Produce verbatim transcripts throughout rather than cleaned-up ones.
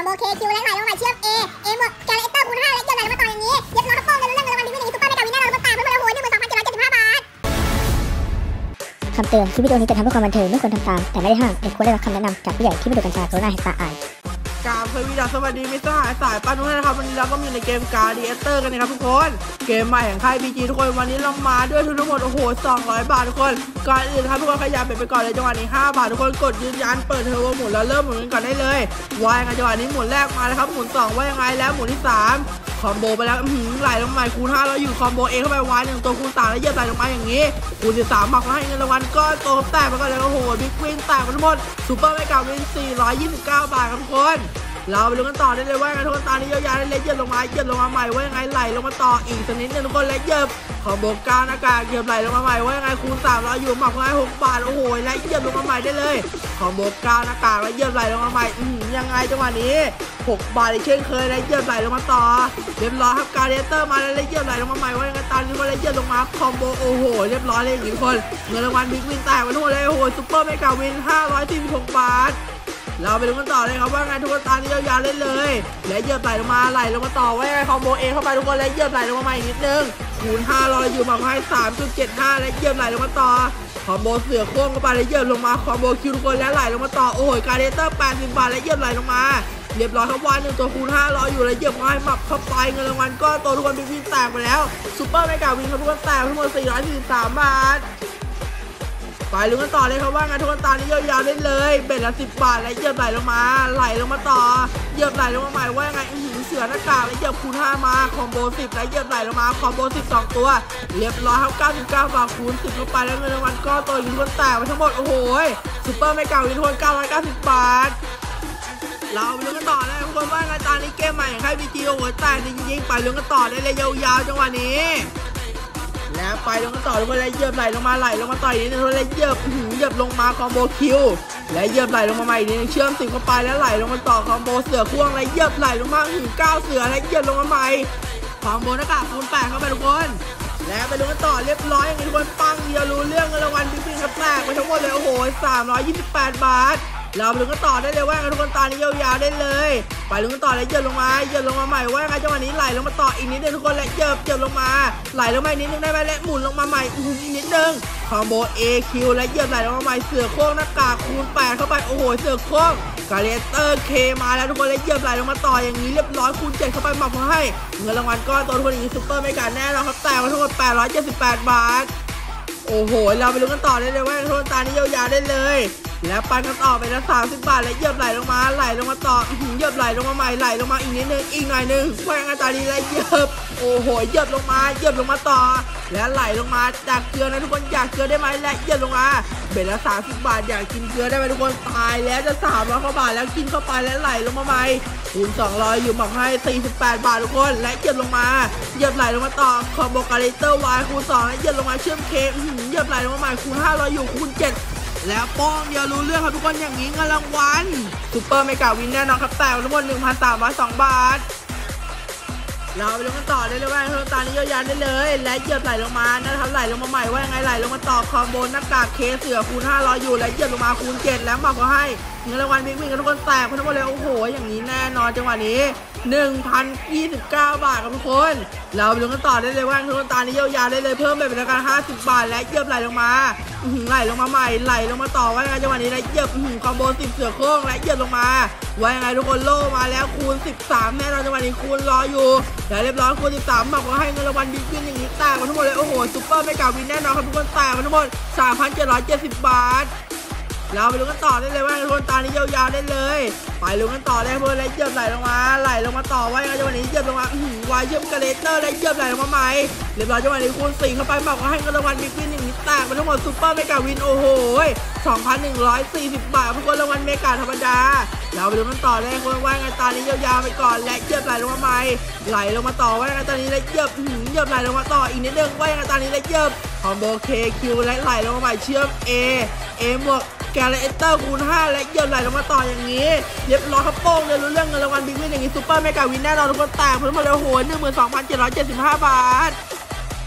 โบเคคิวและไหลลงมาเชื่อมเอเอหมดแกเลเตอร์คูณห้าและเกี่ยวไหลลงมาต่ออย่างนี้เย็บล้อโป้งกันเรื่องเงินรางวัลดีวิ่งอย่างนี้ซุปเปอร์ไม่กาวินแน่นอนบนตาเพื่อนมาโหยหนึ่งหมื่นสองพันเจ็ดร้อยเจ็ดสิบห้าบาทคำเตือนคลิปวิดีโอนี้จะทำเพื่อความบันเทิงไม่ควรทำตามแต่ไม่ได้ห้ามเด็กควรได้รับคำแนะนำจากผู้ใหญ่ที่ไม่ดูกัญชากรุณาให้ตาอ่านกราบสวัสดีมิตรสหายสายปานุนะครับวันนี้เราก็มีในเกมการ์ดีเอเตอร์กันนะครับทุกคนเกมใหม่แห่งค่าย บี จี ทุกคนวันนี้เรามาด้วยทุนทั้งหมดโอ้โหสองร้อยบาททุกคนก่อนอื่นครับทุกคนขยับไปก่อนเลยจังหวะนี้ห้าบาททุกคนกดยืนยันเปิดเทอร์โบหมุนแล้วเริ่มหมุนกันก่อนได้เลยว่ายังไงจังหวะนี้หมุนแรกมาแล้วครับหมุนสองว่ายังไงแล้วหมุนที่สามคอมโบไปแล้วไหลลงมาคูณห้าแล้วอยู่คอมโบเอเข้าไปวายหนึ่งตัวคูณสามแล้วเยอะไหลลงมาอย่างนี้คูณสิบสามบักมาให้เงินรางวัลก็โตแตกไปก่อนเลยโอ้โหบิ๊กวินแตกไปทั้งหมดซูเปอร์ไม่กาวินสี่ร้อยยี่สิบเก้าบาทครับทุกคนเราไปดูกันต่อได้เลยว่าไงทุกคนตอนนี้ยาวๆได้เลยเยอะลงมาเยอะลงมาใหม่ว่ายังไงไหลลงมาต่ออีกสักนิดนึงทุกคนและเยอะขอโบกาหน้ากากเยอะไหลลงมาใหม่ว่ายังไงคูณสามร้อยอยู่หมักไว้หกบาทโอ้โหและเยอะลงมาใหม่ได้เลยขอโบกาหน้ากากและเยอะไหลลงมาใหม่ยังไงจังหวะนี้หกบาทอีกเช่นเคยและเยอะไหลลงมาต่อเรียบร้อยครับการเดเตอร์มาแล้วเยอะไหลลงมาใหม่ว่ายังไงตอนนี้ว่าและเยอะลงมาคอมโบโอ้โหเรียบร้อยเลยทุกคนเงินรางวัลบิ๊กวินแตกไปทั้งหมดเลยโอ้โหซุปเปอร์เมกาวินห้าร้อยสี่สิบหกบาทเราไปดูกันต่อเลยครับว่าไงทุกคนตามนี้ยาวๆเล่นเลยและเหยียบไหลลงมาไหลลงมาต่อไว้ไงคอมโบเอเข้าไปทุกคนและเหยียบไหลลงมาใหม่นิดนึงคูณห้าเราอยู่มาให้ สามจุดเจ็ดห้า และเหยียบไหลลงมาต่อคอมโบเสือโค้งเข้าไปและเหยียบลงมาคอมโบคิวทุกคนและไหลลงมาต่อโอ้โหการเดเตอร์แปดสิบบาทและเหยียบไหลลงมาเรียบร้อยครับวายหนึ่งตัวคูณห้ารออยู่และเหยียบให้หมับเข้าไปเงินรางวัลก็โตทุกคนบิ๊กวินแตกไปแล้วซุปเปอร์เมกาวินครับทุกคนแตกทั้งหมดสี่ร้อยสี่สิบสามบาทไปลุ้นกันต่อเลยครับว่าไงทุกคนตานี้ยาวๆเล่นเลยเบ็ดละสิบบาทและเหยียบไหลลงมาไหลลงมาต่อเหยียบไหลลงมาใหม่ว่ายังไงเสือหน้ากากและเหยียบคูณห้ามาคอมโบสิบและเหยียบไหลลงมาคอมโบสิบสองตัวเรียบร้อยครับเก้าสิบเก้าบาทคูณสิบเข้าไปแล้วเงินรางวัลก็โตอยู่ทุกคนแตกไปทั้งหมดโอ้โหซุปเปอร์ไม่เก่าอยู่ทุกคนเก้าร้อยเก้าสิบบาทเราไปลุ้นกันต่อเลยทุกคนว่าไงตานี้เกมใหม่อย่างค่าย บี จี โอ้โหแตกจริงๆไปลุ้นกันต่อได้เลยยาวๆจังหวะนี้แล้วไปลงกันต่อทุกคนแล้วเหยียบไหลลงมาไหลลงมาต่อยนิดนึงแล้วเหยียบเหยียบลงมาคอมโบคิวและเหยียบไหลลงมาใหม่นิดนึงเชื่อมสิบเข้าไปแล้วไหลลงมาต่อคอมโบเสือพ่วงแล้วเหยียบไหลลงมาถึงเก้าเสือแล้วเหยียบลงมาใหม่คอมโบหน้ากากคูณแปดเข้าไปทุกคนแล้วไปลงกันต่อเรียบร้อยอย่างนี้ทุกคนปังเดียวรู้เรื่องเงินรางวัลบิ๊กบิ๊กครับแตกไปทั้งหมดเลยโอ้โหสามร้อยยี่สิบแปดบาทเราไปลุ้นกันต่อได้เลยว่าทุกคนตานี้ยาวๆได้เลยไปลุ้นกันต่อแล้วเหยียบลงมาเหยียบลงมาใหม่ว่าไงจังหวะนี้ไหลลงมาต่ออีกนิดนึงทุกคนและเหยียบเหยียบลงมาไหลลงมานิดนึงได้ไหมและหมุนลงมาใหม่อีกนิดนึงคอมโบ เอ คิว และเหยียบไหลลงมาใหม่เสือโค้งหน้ากากคูณแปดเข้าไปโอ้โหเสือโค้งการเลเตอร์เคมาแล้วทุกคนและเหยียบไหลลงมาต่ออย่างนี้เรียบร้อยคูณเจ็ดเข้าไปหมักให้เงินรางวัลก้อนโตทุกคนอย่างนี้ซุปเปอร์ไม่การแน่นอนครับแต่ว่าทั้งหมดแปดร้อยเจ็ดสิบแปดบาทโอ้โหเราไปลุ้นกันต่อได้เลยว่าทุกคนตานี้ยาวๆได้เลยแล้วปันกันต่อไปแล้วสามสิบบาทแล้วเหยียบไหลลงมาไหลลงมาต่อเหยียบไหลลงมาใหม่ไหลลงมาอีกนิดนึงอีกหน่อยนึงแหวงตาดีแล้วเหยียบโอ้โหเหยียบลงมาเหยียบลงมาต่อแล้วไหลลงมาจากเกลือนะทุกคนอยากเกลือได้ไหมและเหยียบลงมาเบ็ดละสามสิบบาทอยากกินเกลือได้ไหมทุกคนตายแล้วจะสามร้อยกว่าบาทแล้วกินเข้าไปแล้วไหลลงมาใหม่คูณสองร้อยอยู่หมักให้สี่สิบแปดบาททุกคนและเหยียบลงมาเหยียบไหลลงมาต่อคอมโบการ์เตอร์วายคูณสองและเหยียบลงมาเชื่อมเคเหยียบไหลลงมาใหม่คูณห้าร้อยอยู่คูณเจ็ดแล้วป้องเดียวรู้เรื่องครับทุกคนอย่างนี้เงินรางวัลซุปเปอร์เมกาวินแน่นอนครับแต่ทั้งหมด หนึ่งพันสามร้อยสอง บาทเราไปลงกันต่อได้เลยว่าทุกตานี้ยาวๆได้เลยและเหยียบไหลลงมานะครับไหลลงมาใหม่ว่ายังไงไหลลงมาต่อคอมโบหน้ากากเคเสือคูณห้าร้อยอยู่และเหยียบลงมาคูณเจ็ดแล้วมาขอให้เงินรางวัลบิ๊กบิ๊กกันทุกคนแตกทั้งหมดเลยโอ้โหอย่างนี้แน่นอนจังหวะนี้ หนึ่งพันยี่สิบเก้า บาทครับทุกคนเราไปลงกันต่อได้เลยว่าทุกคนตานี้ยาวๆได้เลยเพิ่มไปเป็นราคาห้าสิบบาทและเหยียบไหลลงมาไหลลงมาใหม่ไหลลงมาต่อว่ายังไงจังหวะนี้และเหยียบคอมโบสิบเสือโค้งและเหยียบลงมาว่ายังไงทุกคนโล่มาแล้วคูณสิบสามแน่นอนจังหวะนี้คูณรออยู่เดี๋ยวเรียบร้อยคูณสิบสามบอกว่าให้เงินรางวัลบิ๊กบิ๊กอย่างนี้แตกมาทั้งหมดเลยโอ้โหซุปเปอร์เมกาวินแน่นอนครับทุกคนแตกมาทั้งหมด สามพันเจ็ดร้อยเจ็ดสิบ บาทเราไปลุ้นกันต่อได้เลยว่าทุกคนตานี้ยาวๆได้เลยไปลุ้นกันต่อเลยเพื่อนและเหยียบไหลลงมาไหลลงมาต่อไว้จังหวะนี้เหยียบลงมาวายเชื่อมการ์เตอร์และเหยียบไหลลงมาใหม่เรียบร้อยจังหวะนี้คูณสี่เข้าไปบอกว่าให้เงินรางวัลบิ๊กวินอย่างนี้แตกไปทั้งหมดซุปเปอร์เมกาวินโอ้โห สองพันหนึ่งร้อยสี่สิบ บาททุกคนรางวัลเมกาธรรมดาเราไปลุ้นกันต่อเลยคนว่าไงตานี้ยาวๆไปก่อนและเหยียบไหลลงมาใหม่ไหลลงมาต่อว่าไงตานี้และเหยียบเหยียบไหลลงมาต่ออีกนิดนึงว่าไงตานี้และเหยียบคอมโบเคคิวและไหลลงมาใหม่เชื่อมเอเอหมวกแกเลเตอร์คูณห้าและเหยียบไหลลงมาต่ออย่างนี้เรียบร้อยครับโป้งเลยรู้เรื่องเงินรางวัลบิ๊กวินอย่างนี้ซุปเปอร์เมกาวินแน่นอนทุกคนแตกเพิ่มมาเลยโหหนึ่งหมื่นสองพันเจ็ดร้อยเจ็ดสิบห้าบาท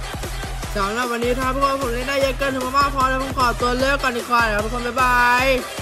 สำหรับวันนี้ถ้าพวกผมเล่นได้เยอะเกินถึงมากพอแล้วผมขอตัวเลิกก่อนดีกว่าครับทุกคนบ๊ายบาย